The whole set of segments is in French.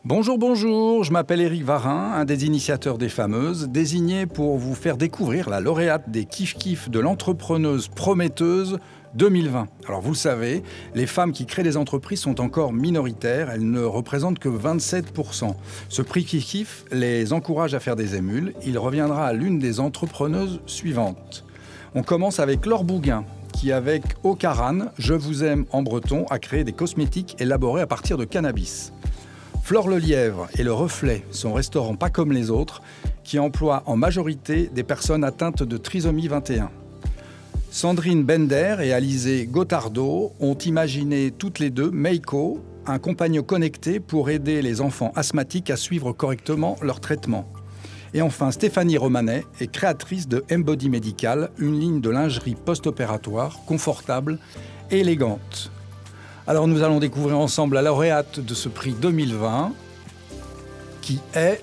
Bonjour, bonjour, je m'appelle Éric Varin, un des initiateurs des Fameuses, désigné pour vous faire découvrir la lauréate des Kiff-Kiff de l'entrepreneuse prometteuse 2020. Alors vous le savez, les femmes qui créent des entreprises sont encore minoritaires, elles ne représentent que 27%. Ce prix Kiff-Kiff les encourage à faire des émules, il reviendra à l'une des entrepreneuses suivantes. On commence avec Laure Bouguin, qui avec Ocaran, Je vous aime en breton, a créé des cosmétiques élaborés à partir de cannabis. Flore Le Lièvre et Le Reflet, son restaurant pas comme les autres, qui emploie en majorité des personnes atteintes de trisomie 21. Sandrine Bender et Alizé Gotardo ont imaginé toutes les deux Meiko, un compagnon connecté pour aider les enfants asthmatiques à suivre correctement leur traitement. Et enfin, Stéphanie Romanet est créatrice de Embody Medical, une ligne de lingerie post-opératoire, confortable et élégante. Alors nous allons découvrir ensemble la lauréate de ce prix 2020, qui est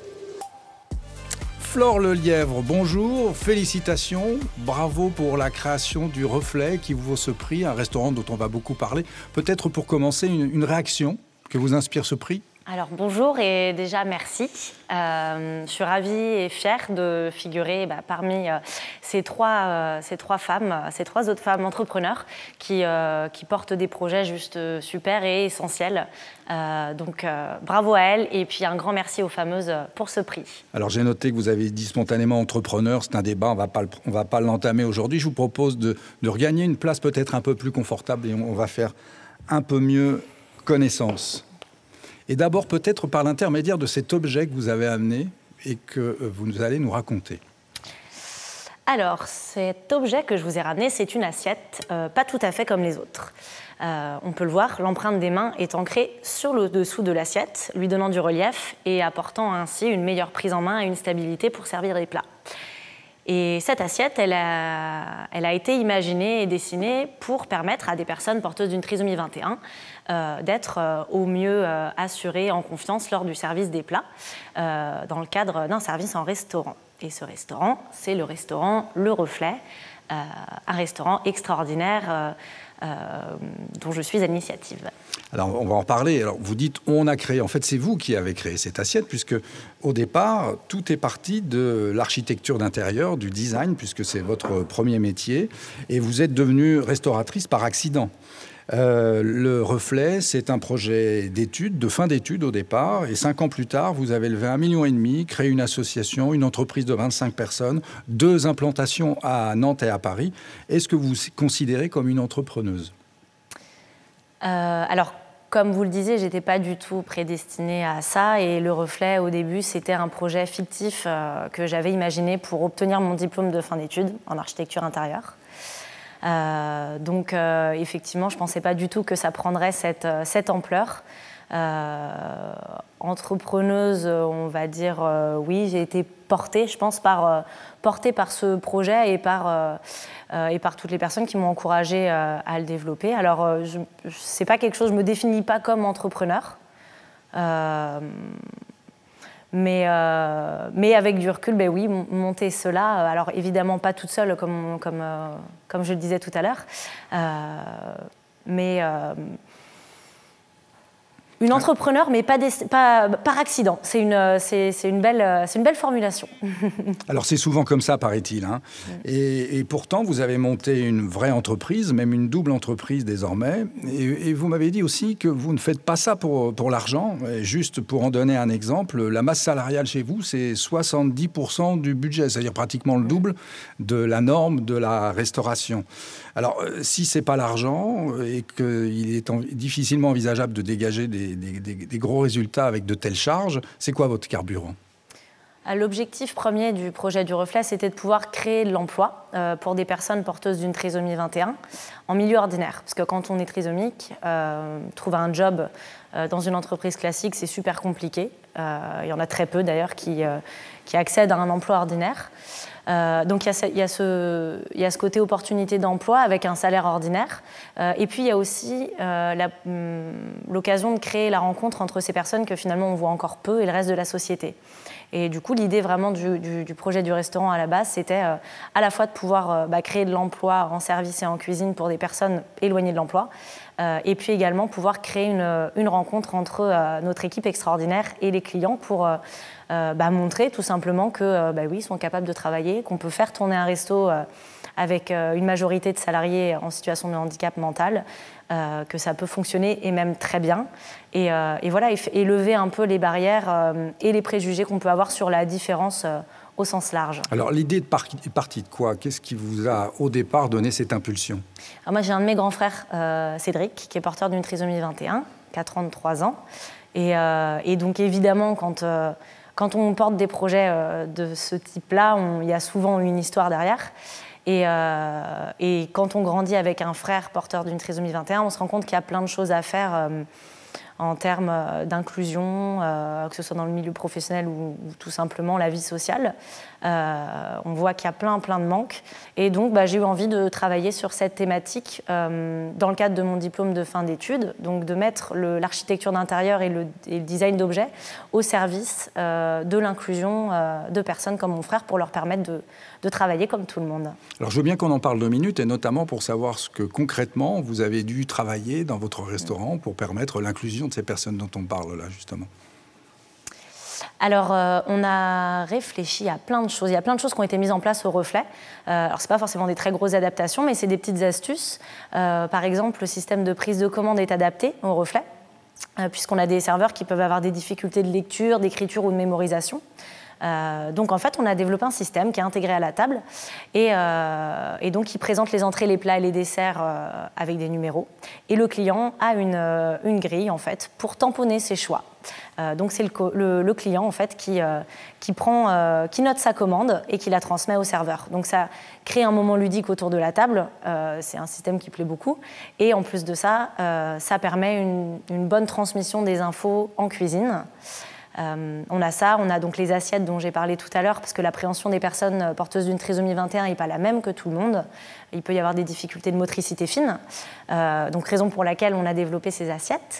Flore Le Lièvre. Bonjour, félicitations, bravo pour la création du Reflet qui vous vaut ce prix, un restaurant dont on va beaucoup parler. Peut-être pour commencer, une réaction que vous inspire ce prix ? Alors bonjour et déjà merci. Je suis ravie et fière de figurer parmi ces trois femmes, ces trois autres femmes entrepreneurs qui portent des projets juste super et essentiels. Donc bravo à elles et puis un grand merci aux Fameuses pour ce prix. Alors j'ai noté que vous avez dit spontanément entrepreneur, c'est un débat, on va pas l'entamer aujourd'hui. Je vous propose de regagner une place peut-être un peu plus confortable et on va faire un peu mieux connaissance. Et d'abord, peut-être par l'intermédiaire de cet objet que vous avez amené et que vous allez nous raconter. Alors, cet objet que je vous ai ramené, c'est une assiette, pas tout à fait comme les autres. On peut le voir, l'empreinte des mains est ancrée sur le dessous de l'assiette, lui donnant du relief et apportant ainsi une meilleure prise en main et une stabilité pour servir les plats. Et cette assiette, elle a été imaginée et dessinée pour permettre à des personnes porteuses d'une trisomie 21 d'être au mieux assurées en confiance lors du service des plats dans le cadre d'un service en restaurant. Et ce restaurant, c'est le restaurant Le Reflet, un restaurant extraordinaire dont je suis à l'initiative. Alors, on va en parler. Alors, vous dites « on a créé ». En fait, c'est vous qui avez créé cette assiette, puisque au départ, tout est parti de l'architecture d'intérieur, du design, puisque c'est votre premier métier, et vous êtes devenue restauratrice par accident. Le Reflet, c'est un projet d'études, de fin d'études au départ, et 5 ans plus tard, vous avez levé 1,5 million, créé une association, une entreprise de 25 personnes, 2 implantations à Nantes et à Paris. Est-ce que vous vous considérez comme une entrepreneuse ? Alors, comme vous le disiez, je n'étais pas du tout prédestinée à ça, et Le Reflet, au début, c'était un projet fictif que j'avais imaginé pour obtenir mon diplôme de fin d'études en architecture intérieure. Donc effectivement, je ne pensais pas du tout que ça prendrait cette ampleur. Entrepreneuse, on va dire, oui, j'ai été portée, je pense, portée par ce projet et par toutes les personnes qui m'ont encouragée à le développer. Alors, c'est pas quelque chose, je ne me définis pas comme entrepreneur. Mais avec du recul, ben oui, monter cela, alors évidemment pas toute seule comme je le disais tout à l'heure, mais une entrepreneur, mais pas par accident. C'est une belle formulation. Alors c'est souvent comme ça, paraît-il. Hein. Et pourtant, vous avez monté une vraie entreprise, même une double entreprise désormais. Et vous m'avez dit aussi que vous ne faites pas ça pour l'argent. Juste pour en donner un exemple, la masse salariale chez vous, c'est 70% du budget, c'est-à-dire pratiquement le double de la norme de la restauration. Alors, si ce n'est pas l'argent et qu'il est difficilement envisageable de dégager des gros résultats avec de telles charges, c'est quoi votre carburant ? L'objectif premier du projet du Reflet, c'était de pouvoir créer de l'emploi pour des personnes porteuses d'une trisomie 21 en milieu ordinaire. Parce que quand on est trisomique, trouver un job dans une entreprise classique, c'est super compliqué. Il y en a très peu d'ailleurs qui qui accèdent à un emploi ordinaire. Donc il y a ce côté opportunité d'emploi avec un salaire ordinaire. Et puis il y a aussi l'occasion de créer la rencontre entre ces personnes que finalement on voit encore peu et le reste de la société. Et du coup, l'idée vraiment du projet du restaurant à la base, c'était à la fois de pouvoir créer de l'emploi en service et en cuisine pour des personnes éloignées de l'emploi, et puis également pouvoir créer une rencontre entre notre équipe extraordinaire et les clients pour montrer tout simplement que oui, ils sont capables de travailler, qu'on peut faire tourner un resto avec une majorité de salariés en situation de handicap mental, que ça peut fonctionner et même très bien. Et voilà, et lever un peu les barrières et les préjugés qu'on peut avoir sur la différence au sens large. Alors l'idée est partie de quoi? Qu'est-ce qui vous a au départ donné cette impulsion? Alors moi j'ai un de mes grands frères, Cédric, qui est porteur d'une trisomie 21, qui a 33 ans. Et donc évidemment, quand on porte des projets de ce type-là, il y a souvent une histoire derrière. Et quand on grandit avec un frère porteur d'une trisomie 21, on se rend compte qu'il y a plein de choses à faire en termes d'inclusion, que ce soit dans le milieu professionnel ou tout simplement la vie sociale. On voit qu'il y a plein de manques. Et donc, j'ai eu envie de travailler sur cette thématique dans le cadre de mon diplôme de fin d'études, donc de mettre l'architecture d'intérieur et le design d'objets au service de l'inclusion de personnes comme mon frère pour leur permettre de travailler comme tout le monde. Alors, je veux bien qu'on en parle 2 minutes, et notamment pour savoir ce que concrètement vous avez dû travailler dans votre restaurant pour permettre l'inclusion de ces personnes dont on parle là, justement. Alors, on a réfléchi à plein de choses. Il y a plein de choses qui ont été mises en place au Reflet. Alors, ce n'est pas forcément des très grosses adaptations, mais c'est des petites astuces. Par exemple, le système de prise de commande est adapté au Reflet, puisqu'on a des serveurs qui peuvent avoir des difficultés de lecture, d'écriture ou de mémorisation. Donc en fait, on a développé un système qui est intégré à la table et donc qui présente les entrées, les plats et les desserts avec des numéros. Et le client a une grille en fait pour tamponner ses choix. Donc c'est le client en fait qui note sa commande et qui la transmet au serveur. Donc ça crée un moment ludique autour de la table. C'est un système qui plaît beaucoup. Et en plus de ça, ça permet une bonne transmission des infos en cuisine. On a ça, on a donc les assiettes dont j'ai parlé tout à l'heure, parce que l'appréhension des personnes porteuses d'une trisomie 21 n'est pas la même que tout le monde. Il peut y avoir des difficultés de motricité fine, donc raison pour laquelle on a développé ces assiettes.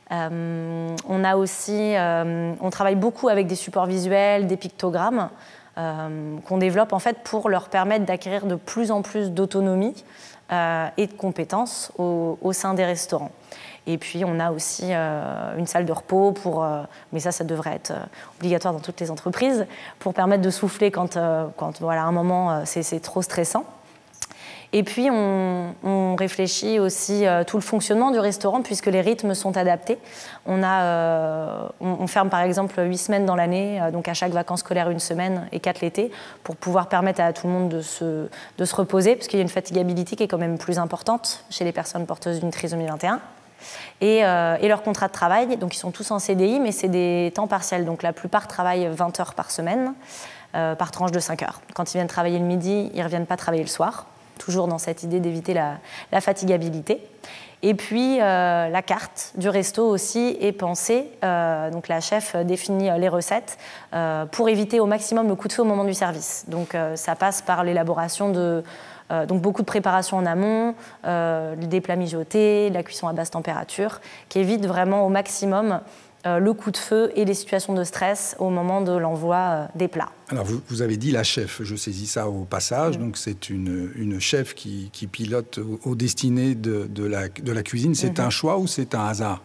On a aussi, on travaille beaucoup avec des supports visuels, des pictogrammes, qu'on développe en fait pour leur permettre d'acquérir de plus en plus d'autonomie et de compétences au sein des restaurants. Et puis, on a aussi une salle de repos, mais ça devrait être obligatoire dans toutes les entreprises, pour permettre de souffler quand voilà, à un moment, c'est trop stressant. Et puis, on réfléchit aussi tout le fonctionnement du restaurant, puisque les rythmes sont adaptés. On ferme, par exemple, 8 semaines dans l'année, donc à chaque vacances scolaires 1 semaine et 4 l'été, pour pouvoir permettre à tout le monde de se reposer, parce qu'il y a une fatigabilité qui est quand même plus importante chez les personnes porteuses d'une trisomie 21. Et leur contrat de travail, donc ils sont tous en CDI, mais c'est des temps partiels. Donc la plupart travaillent 20 heures par semaine, par tranche de 5 heures. Quand ils viennent travailler le midi, ils ne reviennent pas travailler le soir, toujours dans cette idée d'éviter la fatigabilité. Et puis la carte du resto aussi est pensée, donc la chef définit les recettes pour éviter au maximum le coup de feu au moment du service. Donc ça passe par l'élaboration donc beaucoup de préparation en amont, des plats mijotés, de la cuisson à basse température, qui évite vraiment au maximum le coup de feu et les situations de stress au moment de l'envoi des plats. Alors vous avez dit la chef, je saisis ça au passage, donc c'est une chef qui pilote aux destinées de la cuisine. C'est un choix ou c'est un hasard?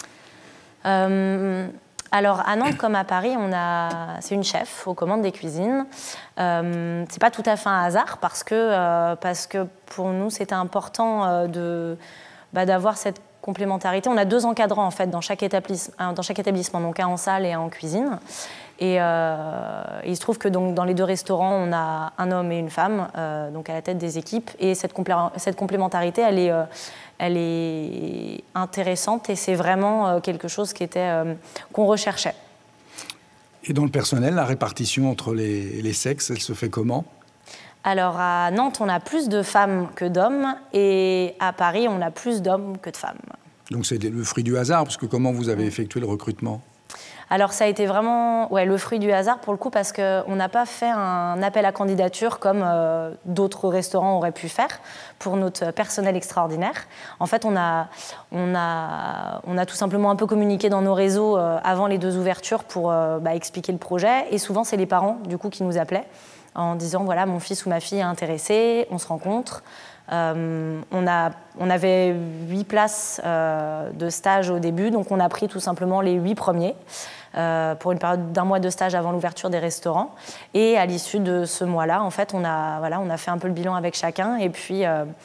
Alors, à Nantes comme à Paris, c'est une chef aux commandes des cuisines. C'est pas tout à fait un hasard parce que pour nous, c'était important d'avoir cette complémentarité. On a 2 encadrants en fait dans chaque établissement, donc un en salle et un en cuisine. Et il se trouve que donc, dans les 2 restaurants, on a un homme et une femme, donc à la tête des équipes. Et cette complémentarité, elle est intéressante et c'est vraiment quelque chose qu'on recherchait. Et dans le personnel, la répartition entre les sexes, elle se fait comment? Alors à Nantes, on a plus de femmes que d'hommes et à Paris, on a plus d'hommes que de femmes. Donc c'est le fruit du hasard, parce que comment vous avez effectué le recrutement? Alors ça a été vraiment le fruit du hasard pour le coup, parce qu'on n'a pas fait un appel à candidature comme d'autres restaurants auraient pu faire pour notre personnel extraordinaire. En fait, on a tout simplement un peu communiqué dans nos réseaux avant les 2 ouvertures pour expliquer le projet. Et souvent, c'est les parents du coup qui nous appelaient en disant voilà, mon fils ou ma fille est intéressé, on se rencontre. On avait 8 places de stage au début, donc on a pris tout simplement les 8 premiers pour une période d'1 mois de stage avant l'ouverture des restaurants. Et à l'issue de ce mois-là, en fait, on a fait un peu le bilan avec chacun. Et puis,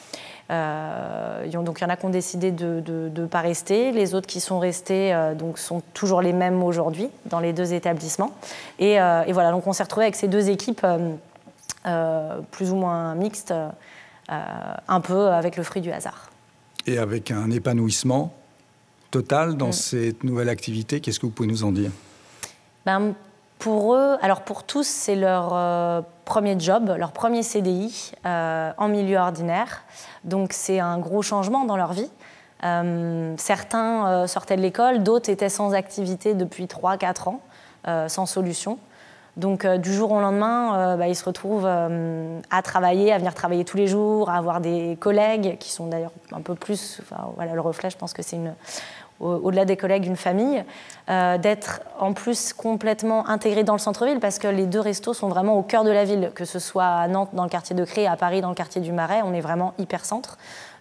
donc il y en a qui ont décidé de ne pas rester. Les autres qui sont restés donc sont toujours les mêmes aujourd'hui dans les 2 établissements. Et voilà, donc on s'est retrouvés avec ces 2 équipes plus ou moins mixtes. Un peu avec le fruit du hasard. Et avec un épanouissement total dans cette nouvelle activité, qu'est-ce que vous pouvez nous en dire? Pour eux, alors pour tous, c'est leur premier job, leur premier CDI en milieu ordinaire. Donc c'est un gros changement dans leur vie. Certains sortaient de l'école, d'autres étaient sans activité depuis 3-4 ans, sans solution. Donc du jour au lendemain, ils se retrouvent à travailler, à venir travailler tous les jours, à avoir des collègues qui sont d'ailleurs un peu plus, le reflet, je pense que c'est au-delà des collègues, une famille, d'être en plus complètement intégrés dans le centre-ville, parce que les 2 restos sont vraiment au cœur de la ville, que ce soit à Nantes dans le quartier de Cré, à Paris dans le quartier du Marais, on est vraiment hyper centre.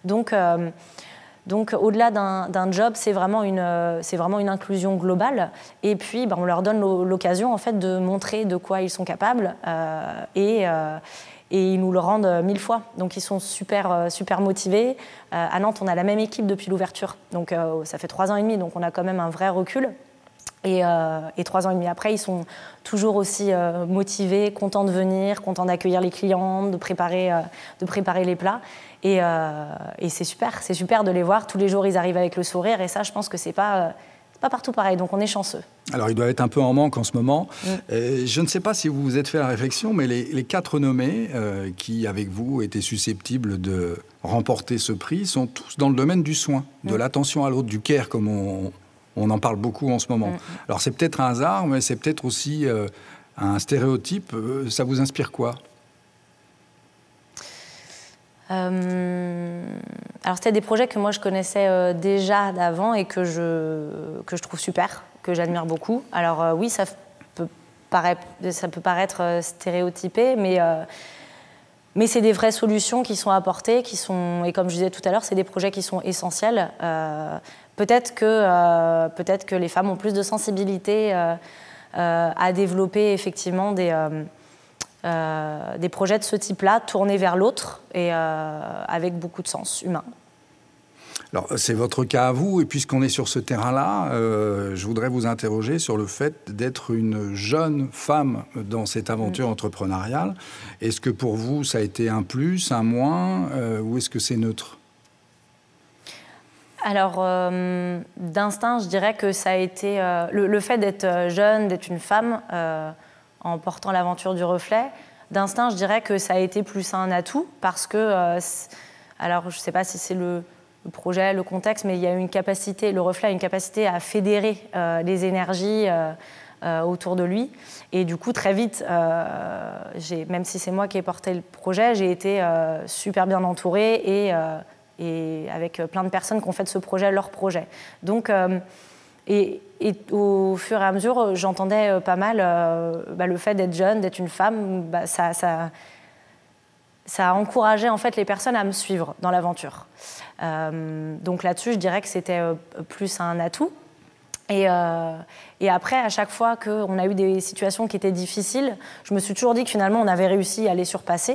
Donc au-delà d'un job, c'est vraiment une inclusion globale. Et puis, on leur donne l'occasion en fait, de montrer de quoi ils sont capables. Et ils nous le rendent 1000 fois. Donc ils sont super motivés. À Nantes, on a la même équipe depuis l'ouverture. Donc ça fait 3 ans et demi, donc on a quand même un vrai recul. Et 3 ans et demi après, ils sont toujours aussi motivés, contents de venir, contents d'accueillir les clients, de préparer les plats. Et c'est super de les voir. Tous les jours, ils arrivent avec le sourire. Et ça, je pense que c'est pas partout pareil. Donc on est chanceux. Alors, ils doivent être un peu en manque en ce moment. Je ne sais pas si vous vous êtes fait la réflexion, mais les 4 nommés qui, avec vous, étaient susceptibles de remporter ce prix sont tous dans le domaine du soin, de l'attention à l'autre, du care, comme on en parle beaucoup en ce moment. Alors, c'est peut-être un hasard, mais c'est peut-être aussi un stéréotype. Ça vous inspire quoi? Alors, c'était des projets que moi, je connaissais déjà d'avant et que je trouve super, que j'admire beaucoup. Alors, oui, ça peut paraître stéréotypé, mais c'est des vraies solutions qui sont apportées, et comme je disais tout à l'heure, c'est des projets qui sont essentiels. Peut-être que les femmes ont plus de sensibilité à développer effectivement des projets de ce type-là, tournés vers l'autre et avec beaucoup de sens humain. Alors, c'est votre cas à vous, et puisqu'on est sur ce terrain-là, je voudrais vous interroger sur le fait d'être une jeune femme dans cette aventure entrepreneuriale. Est-ce que pour vous, ça a été un plus, un moins, ou est-ce que c'est neutre? Alors, d'instinct, je dirais que ça a été le fait d'être jeune, d'être une femme, en portant l'aventure du reflet. D'instinct, je dirais que ça a été plus un atout, parce que, alors je ne sais pas si c'est le projet, le contexte, mais il y a une capacité, le reflet a une capacité à fédérer les énergies autour de lui. Et du coup, très vite, même si c'est moi qui ai porté le projet, j'ai été super bien entourée et avec plein de personnes qui ont fait de ce projet leur projet. Donc, et au fur et à mesure, j'entendais pas mal le fait d'être jeune, d'être une femme, ça a encouragé en fait les personnes à me suivre dans l'aventure. Donc là-dessus, je dirais que c'était plus un atout. Et après, à chaque fois qu'on a eu des situations qui étaient difficiles, je me suis toujours dit que finalement, on avait réussi à les surpasser.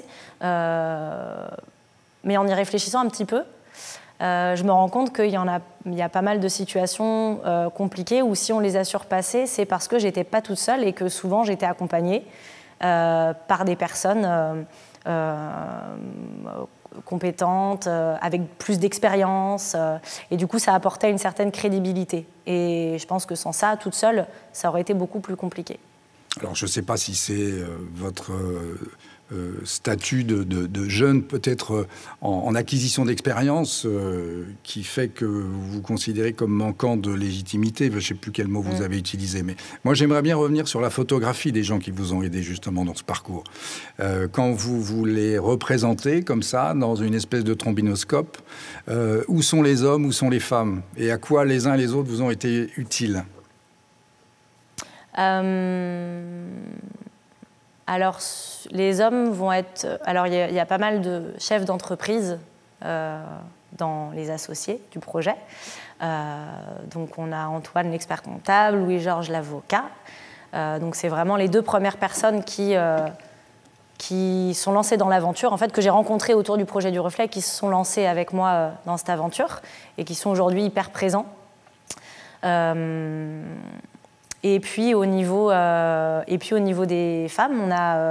Mais en y réfléchissant un petit peu, je me rends compte qu'il y a pas mal de situations compliquées où si on les a surpassées, c'est parce que j'étais pas toute seule et que souvent j'étais accompagnée par des personnes compétentes, avec plus d'expérience. Et du coup, ça apportait une certaine crédibilité. Et je pense que sans ça, toute seule, ça aurait été beaucoup plus compliqué. Alors, je ne sais pas si c'est statut de jeune, peut-être en acquisition d'expérience, qui fait que vous vous considérez comme manquant de légitimité. Je ne sais plus quel mot vous avez utilisé, mais moi j'aimerais bien revenir sur la photographie des gens qui vous ont aidé justement dans ce parcours. Quand vous les représentez comme ça, dans une espèce de trombinoscope, où sont les hommes, où sont les femmes, et à quoi les uns et les autres vous ont été utiles? Alors, les hommes vont être... Alors, il y a pas mal de chefs d'entreprise dans les associés du projet. Donc, on a Antoine, l'expert comptable, Louis-Georges, l'avocat. Donc, c'est vraiment les deux premières personnes qui sont lancées dans l'aventure, en fait, que j'ai rencontrées autour du projet du Reflet, qui se sont lancées avec moi dans cette aventure et qui sont aujourd'hui hyper présents. Et puis au niveau des femmes,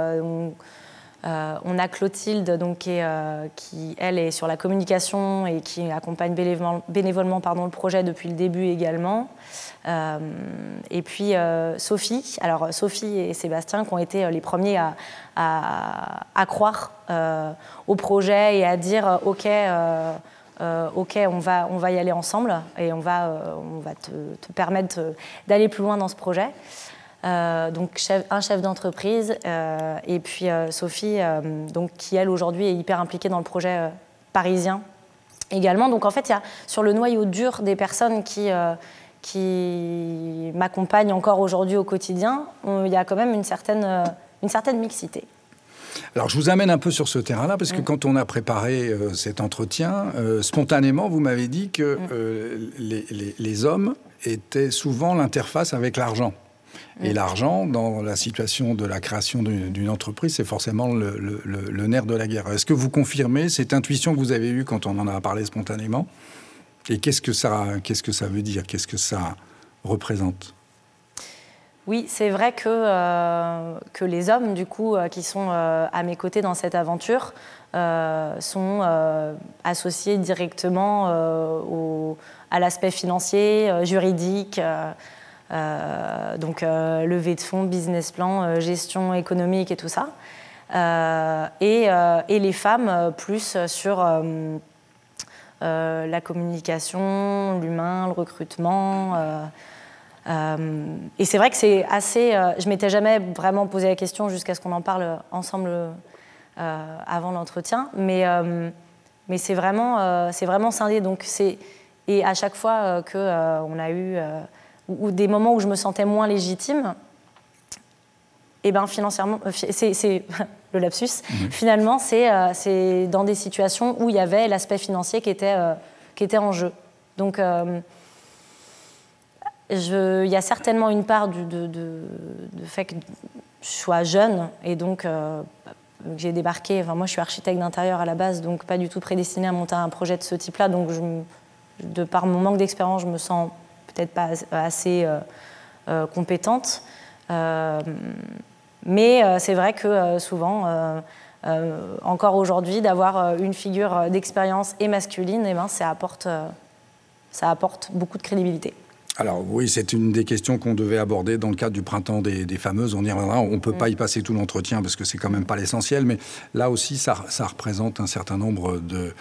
on a Clotilde, donc, qui elle est sur la communication et qui accompagne bénévolement le projet depuis le début également. Et puis Sophie, alors Sophie et Sébastien qui ont été les premiers à croire au projet et à dire ok, on va y aller ensemble et on va te permettre d'aller plus loin dans ce projet. Donc un chef d'entreprise et puis Sophie, donc, qui elle aujourd'hui est hyper impliquée dans le projet parisien également. Donc en fait, il y a sur le noyau dur des personnes qui m'accompagnent encore aujourd'hui au quotidien, il y a quand même une certaine mixité. Alors, je vous amène un peu sur ce terrain-là, parce que quand on a préparé cet entretien, spontanément, vous m'avez dit que les hommes étaient souvent l'interface avec l'argent. Et l'argent, dans la situation de la création d'une entreprise, c'est forcément le nerf de la guerre. Est-ce que vous confirmez cette intuition que vous avez eue quand on en a parlé spontanément? Et qu'est-ce que ça veut dire? Qu'est-ce que ça représente? Oui, c'est vrai que les hommes, du coup, qui sont à mes côtés dans cette aventure, sont associés directement à l'aspect financier, juridique, donc levée de fonds, business plan, gestion économique et tout ça. Et les femmes, plus sur la communication, l'humain, le recrutement. Et c'est vrai que c'est assez... je m'étais jamais vraiment posé la question jusqu'à ce qu'on en parle ensemble avant l'entretien, mais c'est vraiment scindé. Donc et à chaque fois qu'on a eu ou des moments où je me sentais moins légitime, et ben financièrement, c'est le lapsus. Finalement, c'est dans des situations où il y avait l'aspect financier qui était en jeu. Donc il y a certainement une part de fait que je sois jeune et donc j'ai débarqué. Enfin, moi, je suis architecte d'intérieur à la base, donc pas du tout prédestinée à monter un projet de ce type-là. Donc, de par mon manque d'expérience, je me sens peut-être pas assez compétente. Mais c'est vrai que souvent, encore aujourd'hui, d'avoir une figure d'expérience et masculine, eh ben, ça apporte beaucoup de crédibilité. Alors oui, c'est une des questions qu'on devait aborder dans le cadre du printemps des fameuses. On y reviendra. On ne peut pas y passer tout l'entretien parce que c'est quand même pas l'essentiel. Mais là aussi, ça représente un certain nombre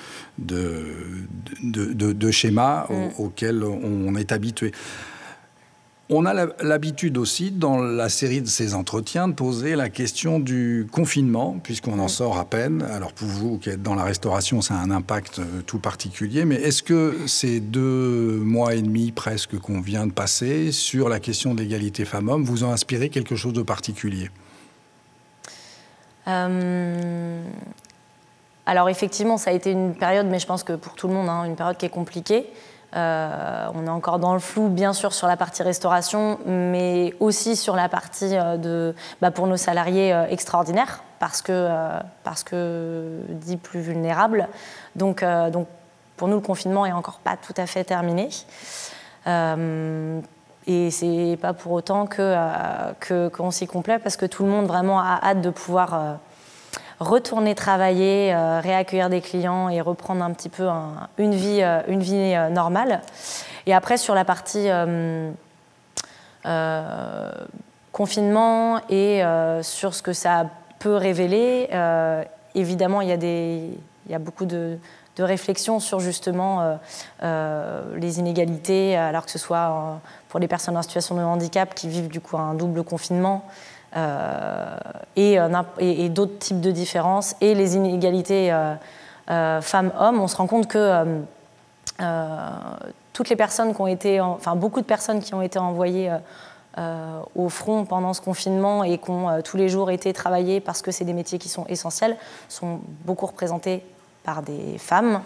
de schémas auxquels on est habitué. On a l'habitude aussi, dans la série de ces entretiens, de poser la question du confinement, puisqu'on en sort à peine. Alors pour vous qui êtes dans la restauration, ça a un impact tout particulier. Mais est-ce que ces 2 mois et demi presque qu'on vient de passer sur la question de l'égalité femmes-hommes vous ont inspiré quelque chose de particulier? Alors effectivement, ça a été une période, mais je pense que pour tout le monde, une période qui est compliquée. On est encore dans le flou, bien sûr, sur la partie restauration, mais aussi sur la partie pour nos salariés extraordinaires, parce que dit plus vulnérables. Donc, pour nous, le confinement est encore pas tout à fait terminé. Et c'est pas pour autant qu'on s'y complaît, parce que tout le monde vraiment a hâte de pouvoir retourner travailler, réaccueillir des clients et reprendre un petit peu une vie normale. Et après, sur la partie confinement et sur ce que ça a peut révéler. Évidemment, il y a beaucoup de réflexions sur justement les inégalités, alors que ce soit pour les personnes en situation de handicap qui vivent du coup un double confinement et d'autres types de différences, et les inégalités femmes-hommes. On se rend compte que toutes les personnes qui ont été, beaucoup de personnes qui ont été envoyées au front pendant ce confinement et qui ont tous les jours été travaillées parce que c'est des métiers qui sont essentiels, sont beaucoup représentés par des femmes.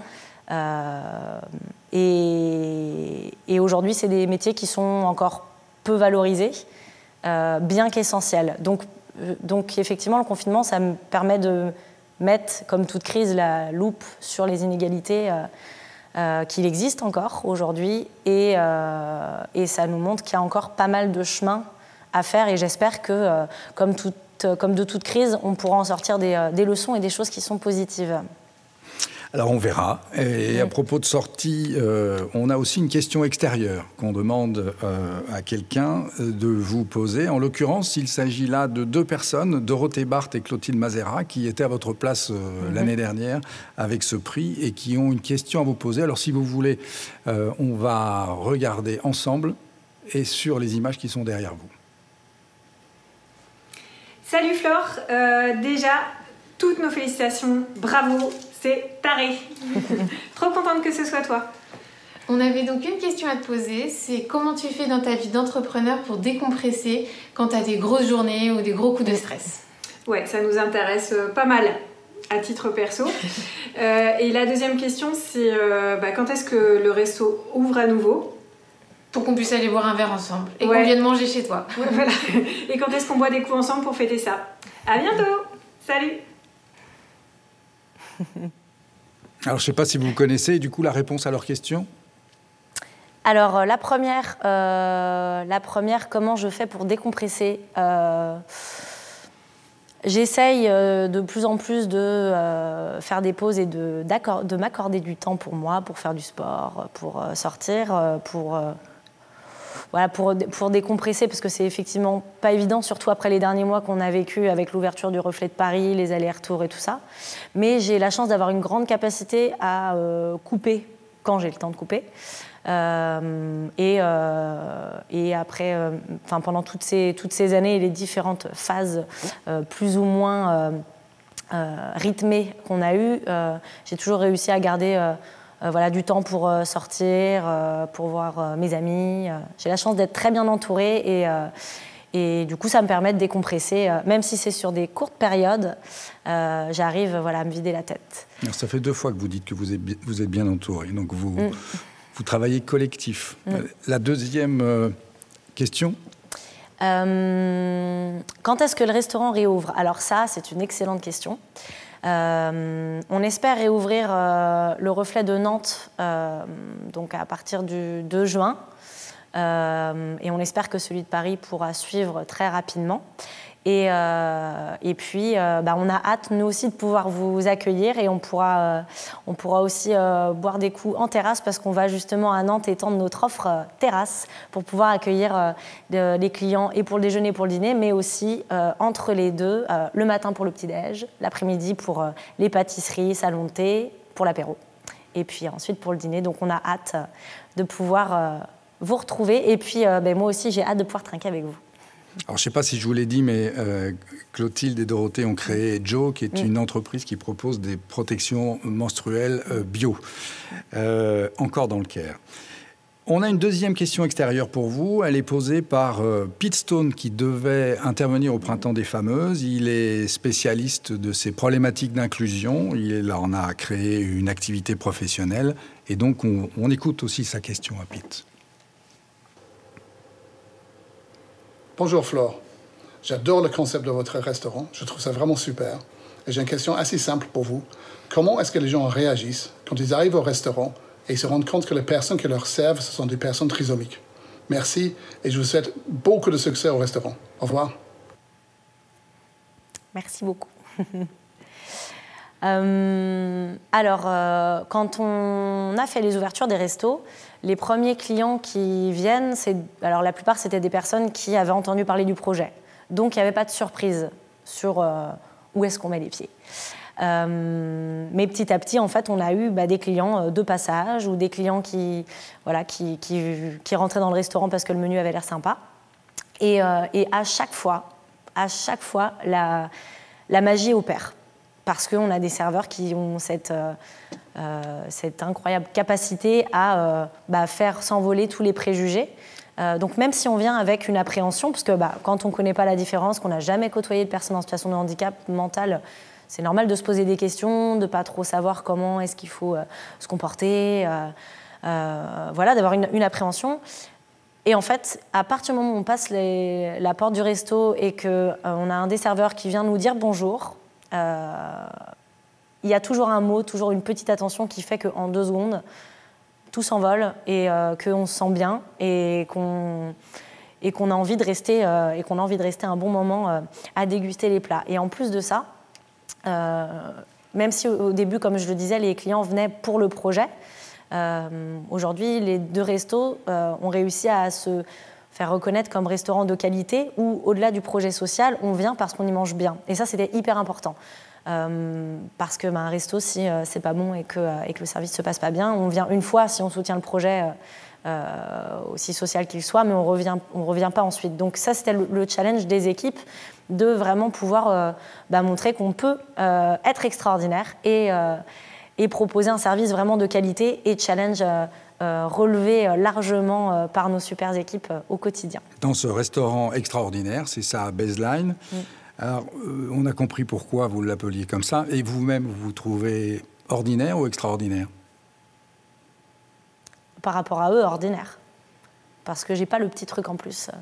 Et aujourd'hui, c'est des métiers qui sont encore peu valorisés, bien qu'essentiels. Donc effectivement, le confinement, ça me permet de mettre, comme toute crise, la loupe sur les inégalités qu'il existe encore aujourd'hui, et ça nous montre qu'il y a encore pas mal de chemin à faire, et j'espère que, comme de toute crise, on pourra en sortir des leçons et des choses qui sont positives. Alors on verra. Et à propos de sortie, on a aussi une question extérieure qu'on demande à quelqu'un de vous poser. En l'occurrence, il s'agit là de 2 personnes, Dorothée Barthes et Clotilde Mazera, qui étaient à votre place l'année dernière avec ce prix et qui ont une question à vous poser. Alors si vous voulez, on va regarder ensemble et sur les images qui sont derrière vous. Salut Flore, déjà, toutes nos félicitations, bravo. C'est taré. Trop contente que ce soit toi. On avait donc une question à te poser, c'est comment tu fais dans ta vie d'entrepreneur pour décompresser quand tu as des grosses journées ou des gros coups de stress? Ouais, ça nous intéresse pas mal à titre perso. Et la deuxième question, c'est quand est-ce que le resto ouvre à nouveau? Pour qu'on puisse aller boire un verre ensemble et qu'on vienne manger chez toi. Ouais, voilà. Et quand est-ce qu'on boit des coups ensemble pour fêter ça? À bientôt. Salut. Alors, je ne sais pas si vous connaissez, du coup, la réponse à leur question. Alors, la première, comment je fais pour décompresser? J'essaye de plus en plus de faire des pauses et de m'accorder du temps pour moi, pour faire du sport, pour sortir, pour décompresser, parce que c'est effectivement pas évident, surtout après les derniers mois qu'on a vécu avec l'ouverture du Reflet de Paris, les allers-retours et tout ça. Mais j'ai la chance d'avoir une grande capacité à couper quand j'ai le temps de couper. Et après, pendant toutes ces années et les différentes phases plus ou moins rythmées qu'on a eues, j'ai toujours réussi à garder du temps pour sortir, pour voir mes amis. J'ai la chance d'être très bien entourée et du coup, ça me permet de décompresser. Même si c'est sur des courtes périodes, j'arrive à me vider la tête. Alors, ça fait 2 fois que vous dites que vous êtes bien entourée, donc vous travaillez collectif. La deuxième question? Quand est-ce que le restaurant réouvre? Alors ça, c'est une excellente question. On espère réouvrir le Reflet de Nantes donc à partir du 2 juin et on espère que celui de Paris pourra suivre très rapidement. Et puis, on a hâte, nous aussi, de pouvoir vous accueillir et on pourra aussi boire des coups en terrasse parce qu'on va justement à Nantes étendre notre offre terrasse pour pouvoir accueillir les clients et pour le déjeuner et pour le dîner, mais aussi entre les deux, le matin pour le petit-déj, l'après-midi pour les pâtisseries, salon de thé, pour l'apéro. Et puis ensuite pour le dîner. Donc on a hâte de pouvoir vous retrouver. Et puis moi aussi, j'ai hâte de pouvoir trinquer avec vous. Alors, je ne sais pas si je vous l'ai dit, mais Clotilde et Dorothée ont créé Jo, qui est une entreprise qui propose des protections menstruelles bio, encore dans le Caire. On a une deuxième question extérieure pour vous. Elle est posée par Pete Stone, qui devait intervenir au Printemps des Fameuses. Il est spécialiste de ces problématiques d'inclusion. Il en a créé une activité professionnelle. Et donc, on écoute aussi sa question à Pete. Bonjour Flore, j'adore le concept de votre restaurant, je trouve ça vraiment super. Et j'ai une question assez simple pour vous. Comment est-ce que les gens réagissent quand ils arrivent au restaurant et ils se rendent compte que les personnes qui leur servent, ce sont des personnes trisomiques? Merci et je vous souhaite beaucoup de succès au restaurant. Au revoir. Merci beaucoup. Alors, quand on a fait les ouvertures des restos, les premiers clients qui viennent, alors la plupart, c'était des personnes qui avaient entendu parler du projet. Donc, il n'y avait pas de surprise sur où est-ce qu'on met les pieds. Mais petit à petit, en fait, on a eu des clients de passage ou des clients qui rentraient dans le restaurant parce que le menu avait l'air sympa. Et à chaque fois, la magie opère. Parce qu'on a des serveurs qui ont cette incroyable capacité à faire s'envoler tous les préjugés. Donc même si on vient avec une appréhension, parce que quand on ne connaît pas la différence, qu'on n'a jamais côtoyé de personnes en situation de handicap mental, c'est normal de se poser des questions, de ne pas trop savoir comment est-ce qu'il faut se comporter, d'avoir une appréhension. Et en fait, à partir du moment où on passe la porte du resto et qu'on a un des serveurs qui vient nous dire bonjour, il y a toujours un mot, toujours une petite attention qui fait qu'en 2 secondes, tout s'envole et qu'on se sent bien et qu'on a envie de rester un bon moment à déguster les plats. Et en plus de ça, même si au début, comme je le disais, les clients venaient pour le projet, aujourd'hui, les 2 restos ont réussi à se faire reconnaître comme restaurant de qualité où, au-delà du projet social, on vient parce qu'on y mange bien. Et ça, c'était hyper important. Parce que un resto, si c'est pas bon et que le service se passe pas bien, on vient une fois si on soutient le projet, aussi social qu'il soit, mais on revient pas ensuite. Donc ça, c'était le challenge des équipes, de vraiment pouvoir montrer qu'on peut être extraordinaire et proposer un service vraiment de qualité et challenge relevé largement par nos super équipes au quotidien. Dans ce restaurant extraordinaire, c'est ça, Baseline. Alors, on a compris pourquoi vous l'appeliez comme ça. Et vous-même, vous vous trouvez ordinaire ou extraordinaire? Par rapport à eux, ordinaire. Parce que j'ai pas le petit truc en plus.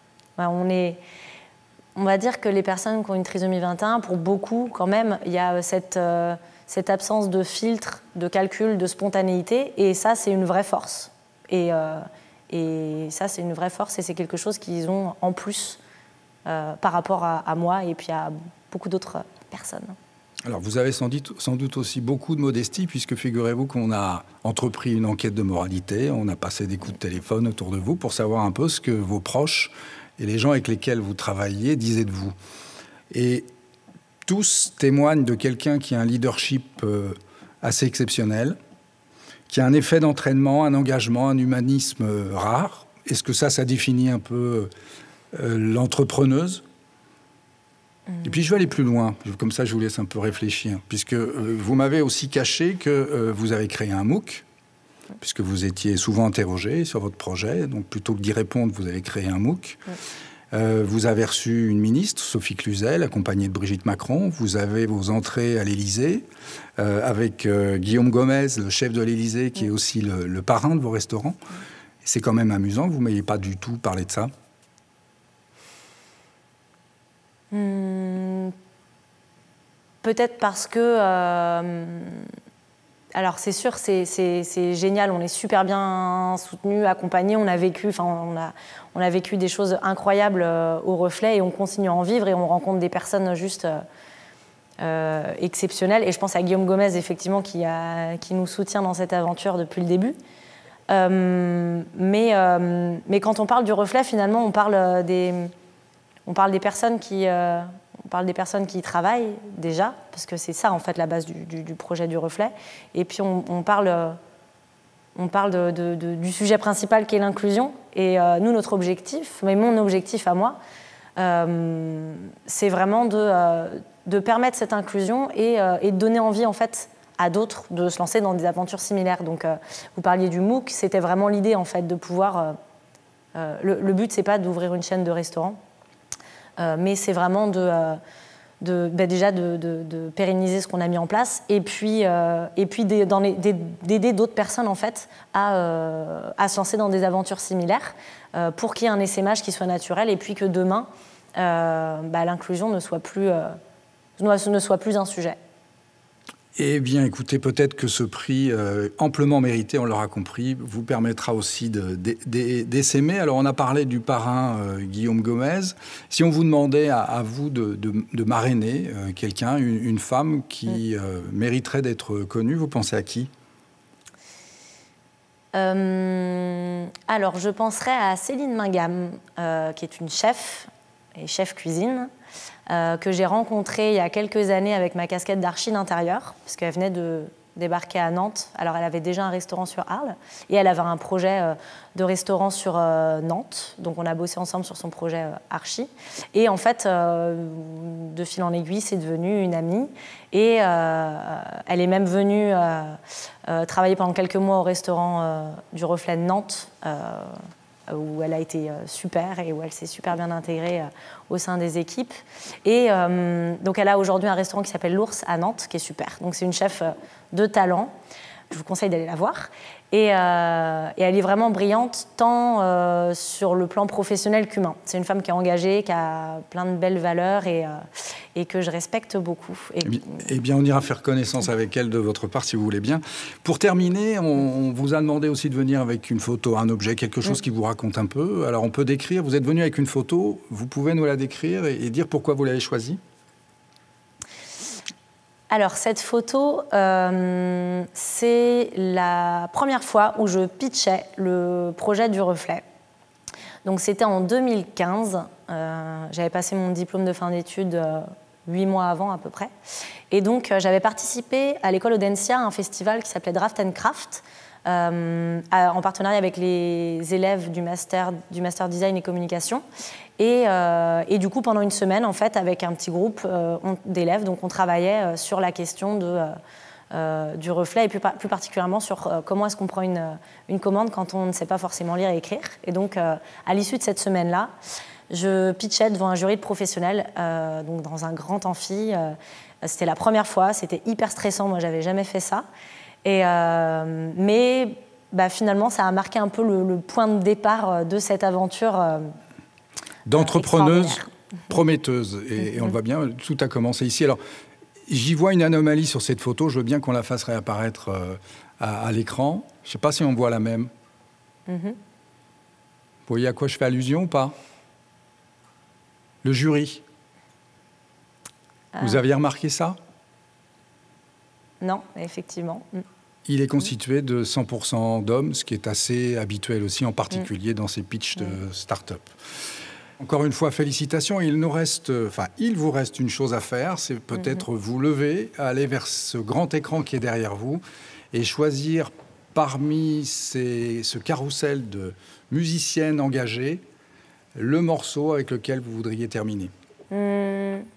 On va dire que les personnes qui ont une trisomie 21, pour beaucoup, quand même, il y a cette absence de filtre, de calcul, de spontanéité. Et ça, c'est une vraie force. Et ça, c'est une vraie force et c'est quelque chose qu'ils ont en plus par rapport à moi et puis à beaucoup d'autres personnes. Alors, vous avez sans doute aussi beaucoup de modestie, puisque figurez-vous qu'on a entrepris une enquête de moralité, on a passé des coups de téléphone autour de vous pour savoir un peu ce que vos proches et les gens avec lesquels vous travaillez disaient de vous. Et tous témoignent de quelqu'un qui a un leadership assez exceptionnel, qui a un effet d'entraînement, un engagement, un humanisme rare. Est-ce que ça définit un peu l'entrepreneuse? Et puis je vais aller plus loin, comme ça je vous laisse un peu réfléchir, puisque vous m'avez aussi caché que vous avez créé un MOOC, puisque vous étiez souvent interrogé sur votre projet, donc plutôt que d'y répondre, vous avez créé un MOOC. Vous avez reçu une ministre, Sophie Cluzel, accompagnée de Brigitte Macron. Vous avez vos entrées à l'Élysée, avec Guillaume Gomez, le chef de l'Élysée, qui est aussi le parrain de vos restaurants. C'est quand même amusant que vous ne m'ayez pas du tout parlé de ça. Peut-être parce que... alors c'est sûr, c'est génial, on est super bien soutenus, accompagnés, on a vécu des choses incroyables au Reflet et on continue à en vivre et on rencontre des personnes juste exceptionnelles. Et je pense à Guillaume Gomez, effectivement, qui nous soutient dans cette aventure depuis le début. Mais quand on parle du Reflet, finalement, on parle des personnes qui y travaillent déjà, parce que c'est ça en fait la base du projet du Reflet. Et puis on parle du sujet principal qui est l'inclusion. Et nous, notre objectif, mais mon objectif à moi, c'est vraiment de permettre cette inclusion et de donner envie en fait à d'autres de se lancer dans des aventures similaires. Donc vous parliez du MOOC, c'était vraiment l'idée en fait de pouvoir. Le but c'est pas d'ouvrir une chaîne de restaurants. Mais c'est vraiment déjà de pérenniser ce qu'on a mis en place et puis d'aider d'autres personnes en fait à se lancer dans des aventures similaires pour qu'il y ait un essaimage qui soit naturel et puis que demain l'inclusion ne soit plus un sujet. Eh bien, écoutez, peut-être que ce prix amplement mérité, on l'aura compris, vous permettra aussi d'essaimer. Alors, on a parlé du parrain Guillaume Gomez. Si on vous demandait à vous de marrainer quelqu'un, une femme qui mériterait d'être connue, vous pensez à qui? Alors, je penserais à Céline Mingam, qui est une chef cuisine, que j'ai rencontrée il y a quelques années avec ma casquette d'archi d'intérieur, parce qu'elle venait de débarquer à Nantes. Alors, elle avait déjà un restaurant sur Arles et elle avait un projet de restaurant sur Nantes. Donc, on a bossé ensemble sur son projet archi. Et en fait, de fil en aiguille, c'est devenu une amie. Et elle est même venue travailler pendant quelques mois au restaurant du Reflet de Nantes, où elle a été super et où elle s'est super bien intégrée au sein des équipes. Et donc, elle a aujourd'hui un restaurant qui s'appelle l'Ours à Nantes, qui est super. Donc, c'est une chef de talent. Je vous conseille d'aller la voir. Et elle est vraiment brillante, tant sur le plan professionnel qu'humain. C'est une femme qui est engagée, qui a plein de belles valeurs et que je respecte beaucoup. Eh bien, on ira faire connaissance avec elle de votre part, si vous voulez bien. Pour terminer, on vous a demandé aussi de venir avec une photo, un objet, quelque chose qui vous raconte un peu. Alors, on peut décrire, vous êtes venu avec une photo, vous pouvez nous la décrire et dire pourquoi vous l'avez choisie ? Alors, cette photo, c'est la première fois où je pitchais le projet du Reflet. Donc, c'était en 2015. J'avais passé mon diplôme de fin d'études 8 mois avant, à peu près. Et donc, j'avais participé à l'école Audencia à un festival qui s'appelait Draft and Craft, en partenariat avec les élèves du master Design et Communication. Et du coup, pendant une semaine, en fait, avec un petit groupe d'élèves, donc on travaillait sur la question du reflet et plus particulièrement sur comment est-ce qu'on prend une commande quand on ne sait pas forcément lire et écrire. Et donc, à l'issue de cette semaine-là, je pitchais devant un jury de professionnels, donc dans un grand amphi. C'était la première fois, c'était hyper stressant, moi, j'avais jamais fait ça. Mais finalement, ça a marqué un peu le point de départ de cette aventure. D'entrepreneuse prometteuse. Et on le voit bien, tout a commencé ici. Alors, j'y vois une anomalie sur cette photo. Je veux bien qu'on la fasse réapparaître à l'écran. Je ne sais pas si on voit la même. Vous voyez à quoi je fais allusion ou pas? Le jury. Vous aviez remarqué ça? Non, effectivement. Il est constitué de 100% d'hommes, ce qui est assez habituel aussi, en particulier dans ces pitchs de start-up. Encore une fois, félicitations. Il vous reste une chose à faire, c'est peut-être vous lever, aller vers ce grand écran qui est derrière vous et choisir parmi ce carrousel de musiciennes engagées le morceau avec lequel vous voudriez terminer.